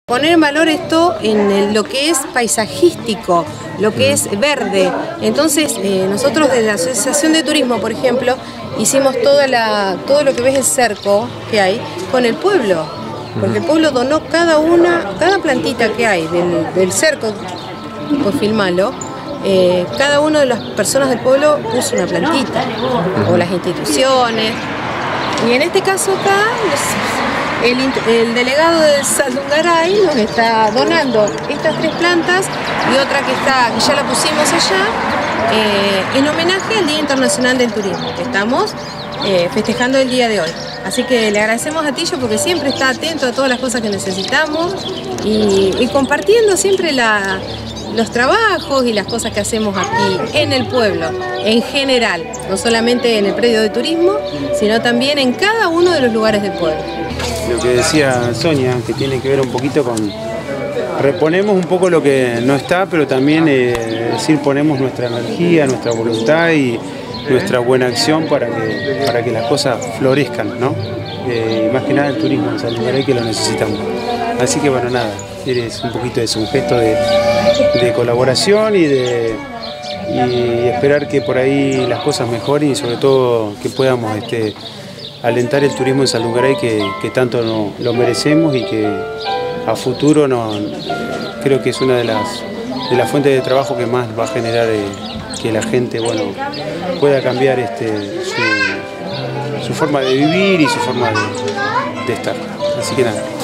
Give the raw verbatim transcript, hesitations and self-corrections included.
Poner en valor esto en el, lo que es paisajístico, lo que es verde. Entonces, eh, nosotros desde la Asociación de Turismo, por ejemplo, hicimos toda la, todo lo que ves el cerco que hay con el pueblo. Porque el pueblo donó cada una, cada plantita que hay del, del cerco, pues filmarlo, eh, cada una de las personas del pueblo puso una plantita, o las instituciones. Y en este caso acá, el, el delegado de Saldungaray nos está donando estas tres plantas y otra que, está, que ya la pusimos allá, eh, en homenaje al Día Internacional del Turismo, que estamos eh, festejando el día de hoy. Así que le agradecemos a Tillo porque siempre está atento a todas las cosas que necesitamos y, y compartiendo siempre la, los trabajos y las cosas que hacemos aquí en el pueblo, en general, no solamente en el predio de turismo, sino también en cada uno de los lugares del pueblo. Lo que decía Sonia, que tiene que ver un poquito con... Reponemos un poco lo que no está, pero también eh, decir, ponemos nuestra energía, nuestra voluntad y nuestra buena acción para que, para que las cosas florezcan, ¿no? Eh, y más que nada el turismo en Saldungaray, que lo necesitamos. Así que bueno, nada, es un poquito de un gesto de, de colaboración y de y esperar que por ahí las cosas mejoren y sobre todo que podamos este, alentar el turismo en Saldungaray, que, que tanto no, lo merecemos y que a futuro no, creo que es una de las, de las fuentes de trabajo que más va a generar eh, que la gente, bueno, pueda cambiar este, su, su forma de vivir y su forma de, de estar. Así que nada.